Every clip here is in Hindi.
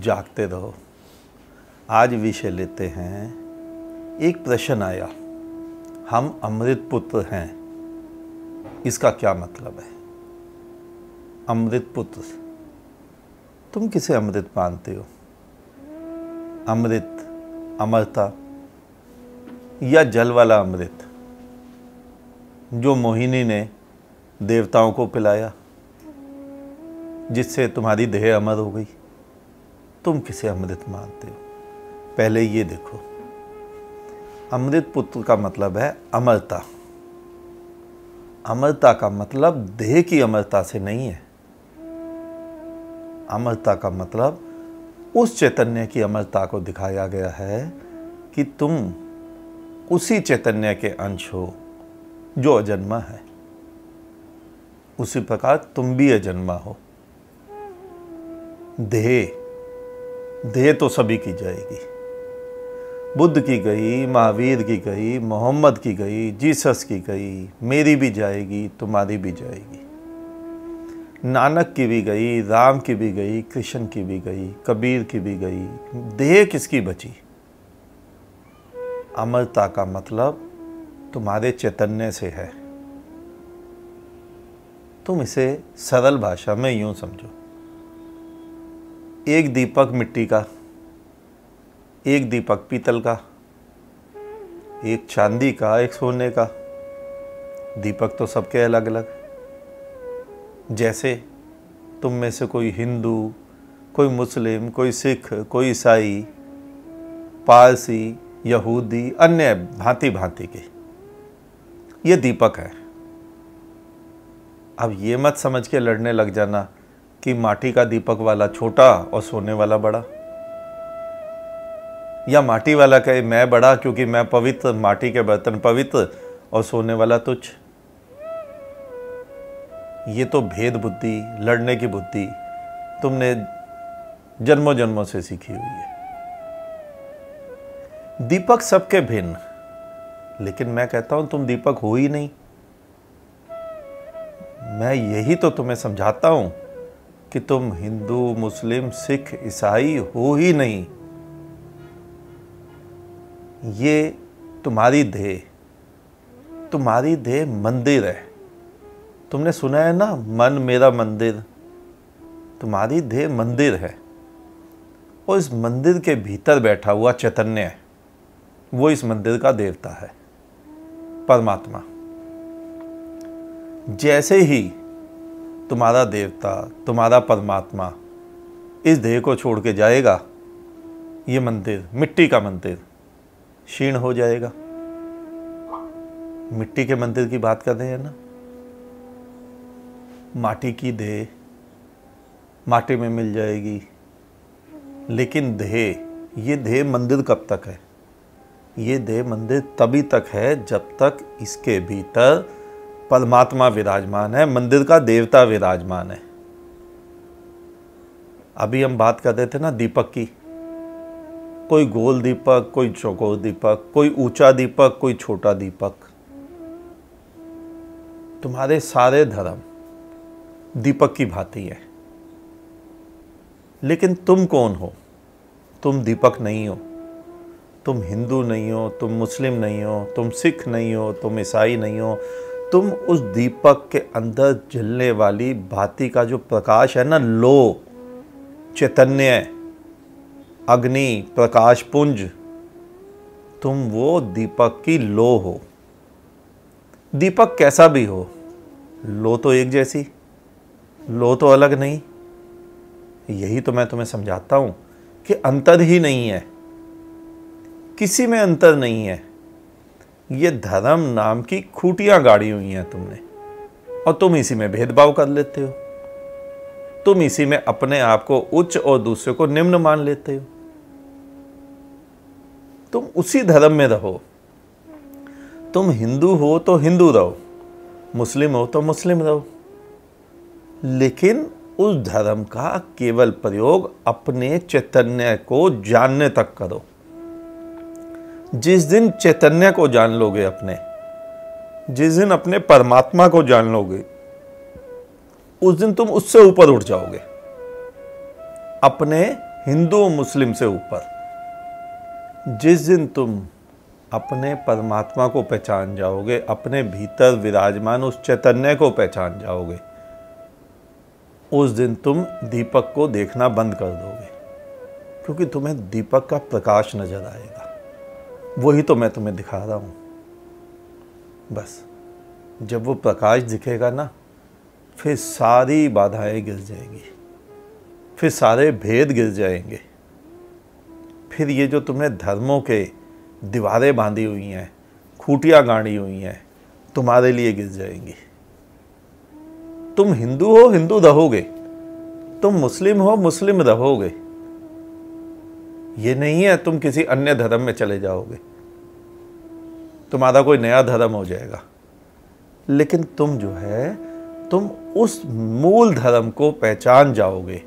जागते रहो। आज विषय लेते हैं, एक प्रश्न आया, हम अमृत पुत्र हैं, इसका क्या मतलब है? अमृत पुत्र, तुम किसे अमृत मानते हो? अमृत, अमरता या जल वाला अमृत जो मोहिनी ने देवताओं को पिलाया, जिससे तुम्हारी देह अमर हो गई? तुम किसे अमृत मानते हो? पहले ये देखो, अमृत पुत्र का मतलब है अमरता। अमरता का मतलब देह की अमरता से नहीं है। अमरता का मतलब उस चैतन्य की अमरता को दिखाया गया है कि तुम उसी चैतन्य के अंश हो जो अजन्मा है। उसी प्रकार तुम भी अजन्मा हो। देह तो सभी की जाएगी। बुद्ध की गई, महावीर की गई, मोहम्मद की गई, जीसस की गई, मेरी भी जाएगी, तुम्हारी भी जाएगी। नानक की भी गई, राम की भी गई, कृष्ण की भी गई, कबीर की भी गई। देह किसकी बची? अमरता का मतलब तुम्हारे चैतन्य से है। तुम इसे सरल भाषा में यूं समझो, एक दीपक मिट्टी का, एक दीपक पीतल का, एक चांदी का, एक सोने का। दीपक तो सबके अलग अलग। जैसे तुम में से कोई हिंदू, कोई मुस्लिम, कोई सिख, कोई ईसाई, पारसी, यहूदी, अन्य भांति भांति के, ये दीपक है। अब ये मत समझ के लड़ने लग जाना कि माटी का दीपक वाला छोटा और सोने वाला बड़ा, या माटी वाला कहे मैं बड़ा क्योंकि मैं पवित्र, माटी के बर्तन पवित्र और सोने वाला तुच्छ। ये तो भेद बुद्धि, लड़ने की बुद्धि तुमने जन्मों जन्मों से सीखी हुई है। दीपक सबके भिन्न, लेकिन मैं कहता हूं तुम दीपक हो ही नहीं। मैं यही तो तुम्हें समझाता हूं कि तुम हिंदू, मुस्लिम, सिख, ईसाई हो ही नहीं। ये तुम्हारी देह मंदिर है। तुमने सुना है ना, मन मेरा मंदिर। तुम्हारी देह मंदिर है और इस मंदिर के भीतर बैठा हुआ चैतन्य है, वो इस मंदिर का देवता है, परमात्मा। जैसे ही तुम्हारा देवता, तुम्हारा परमात्मा इस देह को छोड़ के जाएगा, ये मंदिर, मिट्टी का मंदिर, क्षीण हो जाएगा। मिट्टी के मंदिर की बात कर रहे हैं ना। माटी की देह माटी में मिल जाएगी, लेकिन ये देह मंदिर कब तक है? ये देह मंदिर तभी तक है जब तक इसके भीतर परमात्मा विराजमान है, मंदिर का देवता विराजमान है। अभी हम बात कर रहे थे ना दीपक की। कोई गोल दीपक, कोई चौकोर दीपक, कोई ऊंचा दीपक, कोई छोटा दीपक। तुम्हारे सारे धर्म दीपक की भांति है, लेकिन तुम कौन हो? तुम दीपक नहीं हो। तुम हिंदू नहीं हो, तुम मुस्लिम नहीं हो, तुम सिख नहीं हो, तुम ईसाई नहीं हो। तुम उस दीपक के अंदर जलने वाली भांति का जो प्रकाश है ना, लो, चैतन्य, अग्नि, प्रकाश पुंज, तुम वो दीपक की लो हो। दीपक कैसा भी हो, लो तो एक जैसी, लो तो अलग नहीं। यही तो मैं तुम्हें समझाता हूं कि अंतर ही नहीं है, किसी में अंतर नहीं है। ये धर्म नाम की खूंटियां गाड़ी हुई हैं तुमने, और तुम इसी में भेदभाव कर लेते हो। तुम इसी में अपने आप को उच्च और दूसरे को निम्न मान लेते हो। तुम उसी धर्म में रहो। तुम हिंदू हो तो हिंदू रहो, मुस्लिम हो तो मुस्लिम रहो, लेकिन उस धर्म का केवल प्रयोग अपने चैतन्य को जानने तक करो। जिस दिन चैतन्य को जान लोगे, जिस दिन अपने परमात्मा को जान लोगे, उस दिन तुम उससे ऊपर उठ जाओगे। अपने हिंदू मुस्लिम से ऊपर। जिस दिन तुम अपने परमात्मा को पहचान जाओगे, अपने भीतर विराजमान उस चैतन्य को पहचान जाओगे, उस दिन तुम दीपक को देखना बंद कर दोगे, क्योंकि तुम्हें दीपक का प्रकाश नजर आएगा। वही तो मैं तुम्हें दिखा रहा हूँ। बस जब वो प्रकाश दिखेगा ना, फिर सारी बाधाएं गिर जाएंगी, फिर सारे भेद गिर जाएंगे। फिर ये जो तुमने धर्मों के दीवारें बांधी हुई हैं, खूंटियाँ गाड़ी हुई हैं, तुम्हारे लिए गिर जाएंगी। तुम हिंदू हो, हिंदू रहोगे। तुम मुस्लिम हो, मुस्लिम रहोगे। ये नहीं है तुम किसी अन्य धर्म में चले जाओगे, तुम्हारा कोई नया धर्म हो जाएगा। लेकिन तुम जो है, तुम उस मूल धर्म को पहचान जाओगे,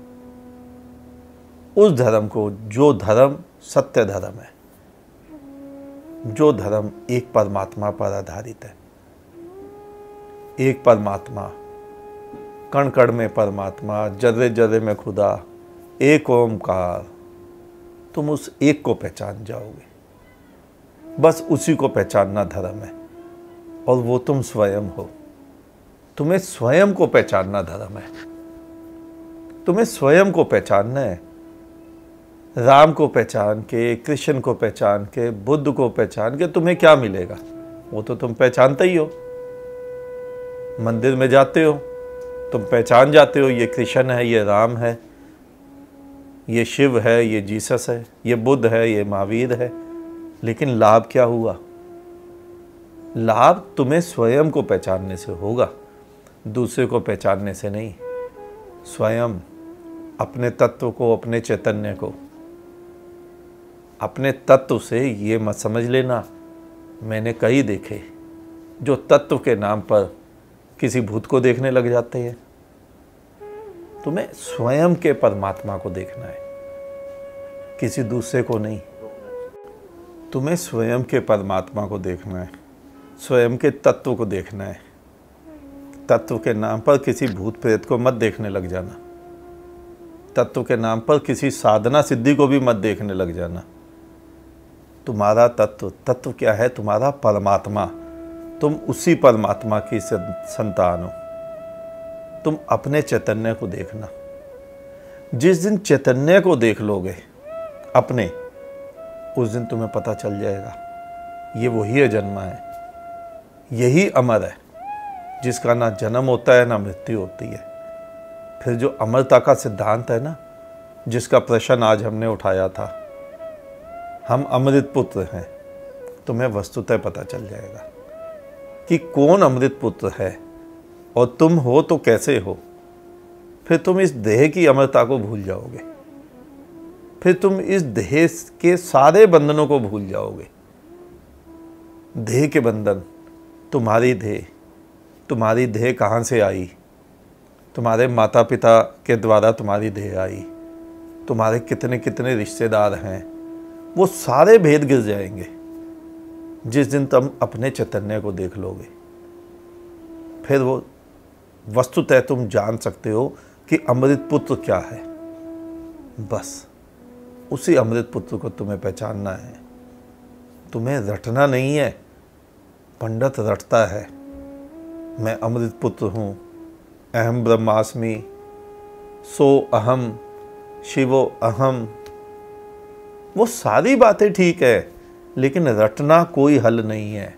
उस धर्म को, जो धर्म सत्य धर्म है, जो धर्म एक परमात्मा पर आधारित है। एक परमात्मा, कण कण में परमात्मा, जर्रे जर्रे में खुदा, एक ओमकार। तुम उस एक को पहचान जाओगे। बस उसी को पहचानना धर्म है, और वो तुम स्वयं हो। तुम्हें स्वयं को पहचानना धर्म है। तुम्हें स्वयं को पहचानना है। राम को पहचान के, कृष्ण को पहचान के, बुद्ध को पहचान के तुम्हें क्या मिलेगा? वो तो तुम पहचानते ही हो। मंदिर में जाते हो, तुम पहचान जाते हो, ये कृष्ण है, ये राम है, ये शिव है, ये जीसस है, ये बुद्ध है, ये महावीर है। लेकिन लाभ क्या हुआ? लाभ तुम्हें स्वयं को पहचानने से होगा, दूसरे को पहचानने से नहीं। स्वयं अपने तत्व को, अपने चैतन्य को, अपने तत्व से ये मत समझ लेना। मैंने कई देखे जो तत्व के नाम पर किसी भूत को देखने लग जाते हैं। तुम्हें स्वयं के परमात्मा को देखना है, किसी दूसरे को नहीं। तुम्हें स्वयं के परमात्मा को देखना है, स्वयं के तत्व को देखना है। तत्व के नाम पर किसी भूत प्रेत को मत देखने लग जाना। तत्व के नाम पर किसी साधना सिद्धि को भी मत देखने लग जाना। तुम्हारा तत्व, तत्व क्या है? तुम्हारा परमात्मा। तुम उसी परमात्मा की संतान हो। तुम अपने चैतन्य को देखना। जिस दिन चैतन्य को देख लोगे अपने, उस दिन तुम्हें पता चल जाएगा ये वही अजन्मा है, यही अमर है, जिसका ना जन्म होता है ना मृत्यु होती है। फिर जो अमरता का सिद्धांत है ना, जिसका प्रश्न आज हमने उठाया था, हम अमृत पुत्र हैं, तुम्हें वस्तुतः पता चल जाएगा कि कौन अमृत पुत्र है और तुम हो तो कैसे हो। फिर तुम इस देह की अमरता को भूल जाओगे। फिर तुम इस देह के सारे बंधनों को भूल जाओगे। देह के बंधन, तुम्हारी देह कहाँ से आई? तुम्हारे माता पिता के द्वारा तुम्हारी देह आई। तुम्हारे कितने कितने रिश्तेदार हैं, वो सारे भेद गिर जाएंगे जिस दिन तुम अपने चैतन्य को देख लोगे। फिर वो वस्तुतः तुम जान सकते हो कि अमृत पुत्र क्या है। बस उसी अमृत पुत्र को तुम्हें पहचानना है। तुम्हें रटना नहीं है। पंडित रटता है, मैं अमृत पुत्र हूँ, अहम ब्रह्मास्मि, सो अहम, शिवो अहम। वो सारी बातें ठीक है, लेकिन रटना कोई हल नहीं है।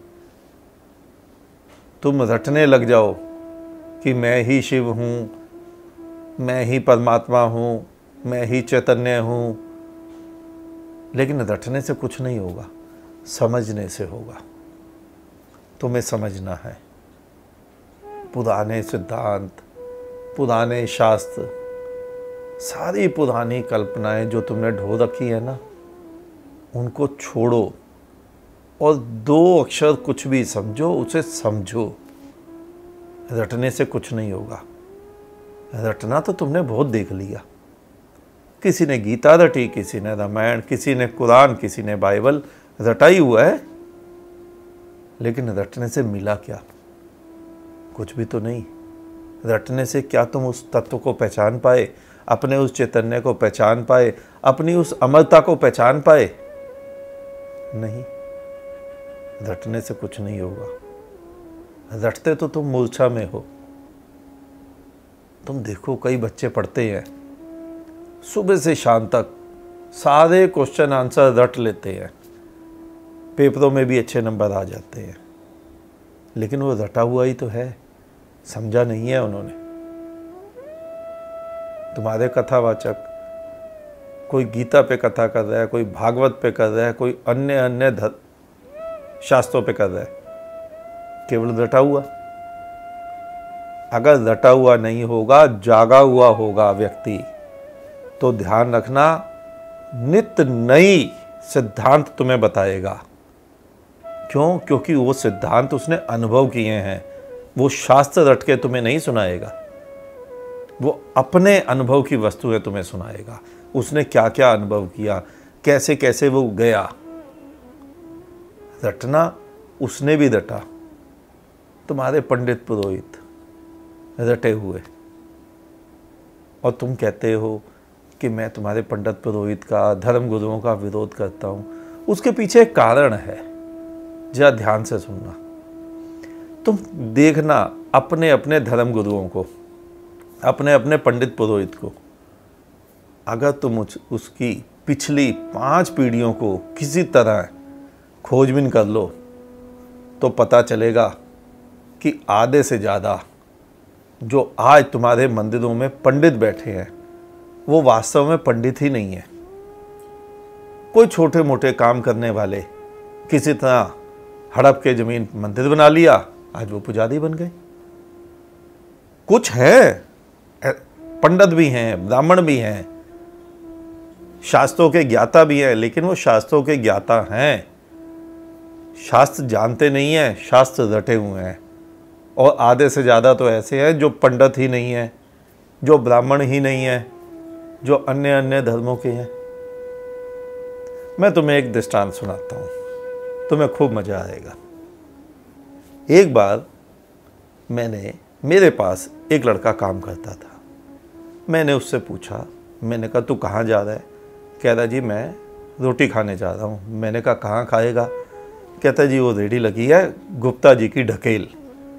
तुम रटने लग जाओ कि मैं ही शिव हूँ, मैं ही परमात्मा हूँ, मैं ही चैतन्य हूँ, लेकिन रटने से कुछ नहीं होगा, समझने से होगा। तुम्हें समझना है। पुराने सिद्धांत, पुराने शास्त्र, सारी पुरानी कल्पनाएं जो तुमने ढो रखी है ना, उनको छोड़ो और दो अक्षर कुछ भी समझो, उसे समझो। रटने से कुछ नहीं होगा। रटना तो तुमने बहुत देख लिया। किसी ने गीता रटी, किसी ने रामायण, किसी ने कुरान, किसी ने बाइबल, रटा ही हुआ है। लेकिन रटने से मिला क्या? कुछ भी तो नहीं। रटने से क्या तुम उस तत्व को पहचान पाए? अपने उस चैतन्य को पहचान पाए, अपनी उस अमरता को पहचान पाए? नहीं, रटने से कुछ नहीं होगा। रटते तो तुम मूर्छा में हो। तुम देखो, कई बच्चे पढ़ते हैं सुबह से शाम तक, सारे क्वेश्चन आंसर रट लेते हैं, पेपरों में भी अच्छे नंबर आ जाते हैं, लेकिन वो रटा हुआ ही तो है, समझा नहीं है उन्होंने। तुम्हारे कथावाचक कोई गीता पे कथा कर रहा है, कोई भागवत पे कर रहा है, कोई अन्य शास्त्रों पे कर रहा है, केवल रटा हुआ। अगर रटा हुआ नहीं होगा, जागा हुआ होगा व्यक्ति, तो ध्यान रखना, नित्य नई सिद्धांत तुम्हें बताएगा। क्यों? क्योंकि वो सिद्धांत उसने अनुभव किए हैं। वो शास्त्र रट के तुम्हें नहीं सुनाएगा, वो अपने अनुभव की वस्तुएं तुम्हें सुनाएगा। उसने क्या क्या अनुभव किया, कैसे कैसे वो गया। रटना उसने भी रटा। तुम्हारे पंडित पुरोहित रटे हुए, और तुम कहते हो कि मैं तुम्हारे पंडित पुरोहित का, धर्म गुरुओं का विरोध करता हूं। उसके पीछे एक कारण है, जरा ध्यान से सुनना। तुम देखना अपने अपने धर्म गुरुओं को, अपने अपने पंडित पुरोहित को, अगर तुम उसकी पिछली 5 पीढ़ियों को किसी तरह खोजबीन कर लो, तो पता चलेगा कि आधे से ज़्यादा जो आज तुम्हारे मंदिरों में पंडित बैठे हैं, वो वास्तव में पंडित ही नहीं है। कोई छोटे मोटे काम करने वाले, किसी तरह हड़प के जमीन मंदिर बना लिया, आज वो पुजारी बन गए। कुछ है, पंडित भी हैं, ब्राह्मण भी हैं, शास्त्रों के ज्ञाता भी हैं, लेकिन वो शास्त्रों के ज्ञाता हैं, शास्त्र जानते नहीं हैं, शास्त्र रटे हुए हैं। और आधे से ज़्यादा तो ऐसे हैं जो पंडित ही नहीं है, जो ब्राह्मण ही नहीं है, जो अन्य धर्मों के हैं। मैं तुम्हें एक दृष्टांत सुनाता हूँ, तुम्हें खूब मज़ा आएगा। एक बार मेरे पास एक लड़का काम करता था। मैंने उससे पूछा, मैंने कहा तू कहाँ जा रहा है? कह रहा जी मैं रोटी खाने जा रहा हूँ। मैंने कहा कहाँ खाएगा? कहता जी वो रेडी लगी है गुप्ता जी की ढकेल।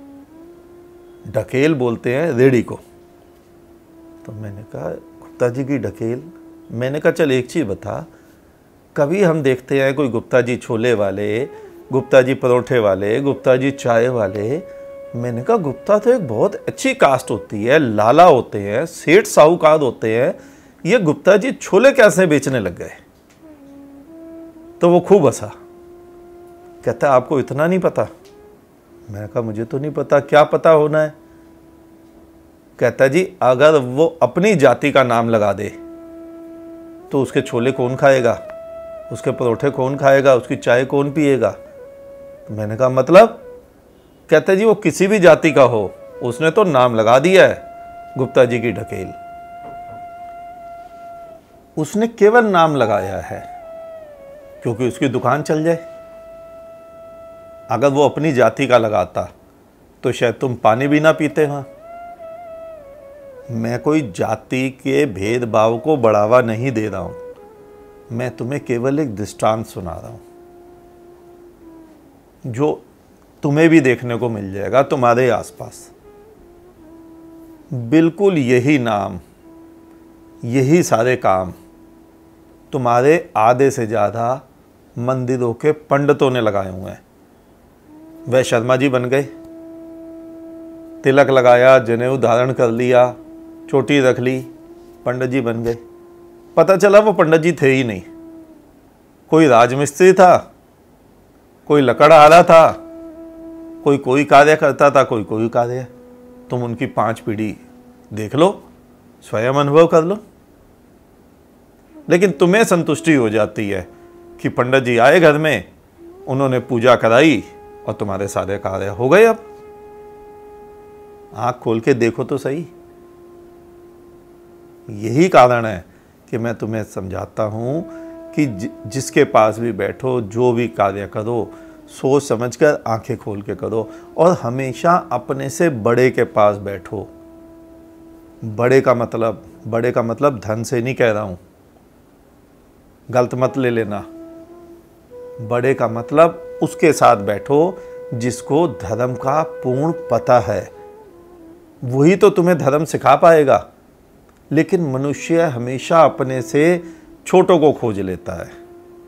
ढकेल बोलते हैं रेडी को। तो मैंने कहा गुप्ता जी की ढकेल? मैंने कहा चल एक चीज़ बता, कभी हम देखते हैं कोई गुप्ता जी छोले वाले, गुप्ता जी परोठे वाले, गुप्ता जी चाय वाले। मैंने कहा गुप्ता तो एक बहुत अच्छी कास्ट होती है, लाला होते हैं, सेठ साहूकार होते हैं, ये गुप्ता जी छोले कैसे बेचने लग गए? तो वो खूब हंसा, कहता आपको इतना नहीं पता? मैंने कहा मुझे तो नहीं पता, क्या पता होना है? कहता जी अगर वो अपनी जाति का नाम लगा दे तो उसके छोले कौन खाएगा, उसके परोठे कौन खाएगा, उसकी चाय कौन पिएगा? मैंने कहा मतलब? कहता जी वो किसी भी जाति का हो, उसने तो नाम लगा दिया है गुप्ता जी की ढकेल। उसने केवल नाम लगाया है क्योंकि उसकी दुकान चल जाए। अगर वो अपनी जाति का लगाता तो शायद तुम पानी भी ना पीते। वहां मैं कोई जाति के भेदभाव को बढ़ावा नहीं दे रहा हूं, मैं तुम्हें केवल एक दृष्टांत सुना रहा हूं जो तुम्हें भी देखने को मिल जाएगा तुम्हारे आसपास। बिल्कुल यही नाम, यही सारे काम तुम्हारे आधे से ज़्यादा मंदिरों के पंडितों ने लगाए हुए हैं। वह शर्मा जी बन गए, तिलक लगाया, जनेऊ धारण कर लिया, चोटी रख ली, पंडित जी बन गए। पता चला वो पंडित जी थे ही नहीं, कोई राजमिस्त्री था, कोई लकड़हारा था, कोई कार्य करता था, कोई कार्य। तुम उनकी 5 पीढ़ी देख लो, स्वयं अनुभव कर लो। लेकिन तुम्हें संतुष्टि हो जाती है कि पंडित जी आए घर में, उन्होंने पूजा कराई और तुम्हारे सारे कार्य हो गए। अब आँख खोल के देखो तो सही। यही कारण है कि मैं तुम्हें समझाता हूँ कि जिसके पास भी बैठो, जो भी कार्य करो, सोच समझकर आंखें खोल के करो। और हमेशा अपने से बड़े के पास बैठो। बड़े का मतलब बड़े का मतलब धन से नहीं कह रहा हूँ, गलत मत ले लेना। बड़े का मतलब उसके साथ बैठो जिसको धर्म का पूर्ण पता है, वही तो तुम्हें धर्म सिखा पाएगा। लेकिन मनुष्य हमेशा अपने से छोटों को खोज लेता है।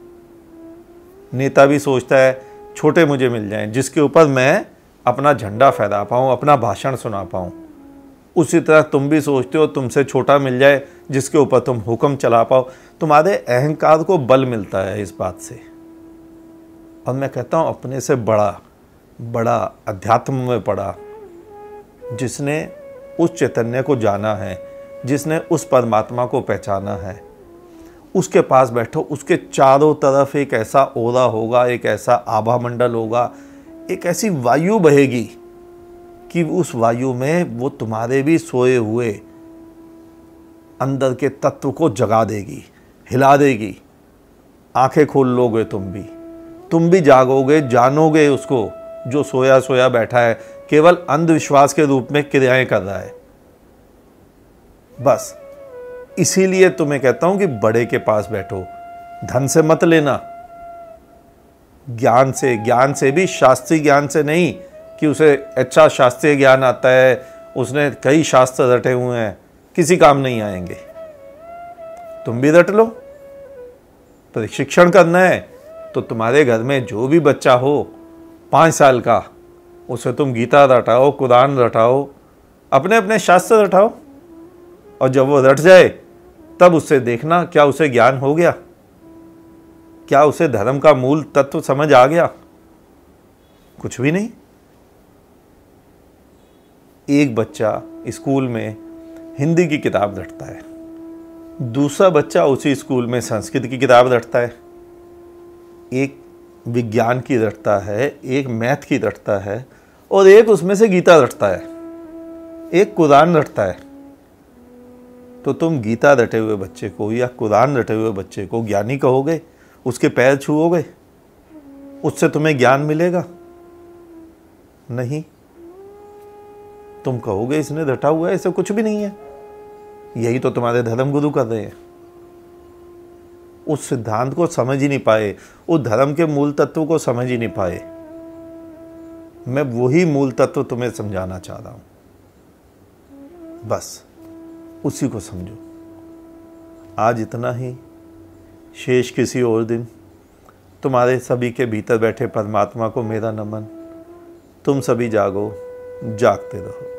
नेता भी सोचता है छोटे मुझे मिल जाएं जिसके ऊपर मैं अपना झंडा फहरा पाऊँ, अपना भाषण सुना पाऊँ। उसी तरह तुम भी सोचते हो तुमसे छोटा मिल जाए जिसके ऊपर तुम हुक्म चला पाओ। तुम्हारे अहंकार को बल मिलता है इस बात से। और मैं कहता हूँ अपने से बड़ा अध्यात्म में पढ़ा, जिसने उस चैतन्य को जाना है, जिसने उस परमात्मा को पहचाना है, उसके पास बैठो। उसके चारों तरफ एक ऐसा ओला होगा, एक ऐसा आभा मंडल होगा, एक ऐसी वायु बहेगी कि उस वायु में वो तुम्हारे भी सोए हुए अंदर के तत्व को जगा देगी, हिला देगी। आंखें खोल लोगे तुम भी जागोगे, जानोगे उसको जो सोया सोया बैठा है, केवल अंधविश्वास के रूप में क्रियाएं कर रहा है। बस इसीलिए तुम्हें कहता हूं कि बड़े के पास बैठो, धन से मत लेना, ज्ञान से भी, शास्त्रीय ज्ञान से नहीं कि उसे अच्छा शास्त्रीय ज्ञान आता है, उसने कई शास्त्र रटे हुए हैं, किसी काम नहीं आएंगे। तुम भी रट लो। प्रशिक्षण करना है तो तुम्हारे घर में जो भी बच्चा हो 5 साल का, उसे तुम गीता रटाओ, कुरान रटाओ, अपने अपने शास्त्र रटाओ। और जब वो रट जाए तब उससे देखना क्या उसे ज्ञान हो गया, क्या उसे धर्म का मूल तत्व समझ आ गया। कुछ भी नहीं। एक बच्चा स्कूल में हिंदी की किताब रटता है, दूसरा बच्चा उसी स्कूल में संस्कृत की किताब रटता है, एक विज्ञान की रटता है, एक मैथ की रटता है, और एक उसमें से गीता रटता है, एक कुरान रटता है। तो तुम गीता रटे हुए बच्चे को या कुरान रटे हुए बच्चे को ज्ञानी कहोगे? उसके पैर छुओगे? उससे तुम्हें ज्ञान मिलेगा? नहीं। तुम कहोगे इसने रटा हुआ है, ऐसा कुछ भी नहीं है। यही तो तुम्हारे धर्म गुरु कर रहे हैं। उस सिद्धांत को समझ ही नहीं पाए, उस धर्म के मूल तत्व को समझ ही नहीं पाए। मैं वही मूल तत्व तुम्हें समझाना चाह रहा हूं, बस उसी को समझो। आज इतना ही, शेष किसी और दिन। तुम्हारे सभी के भीतर बैठे परमात्मा को मेरा नमन। तुम सभी जागो, जागते रहो।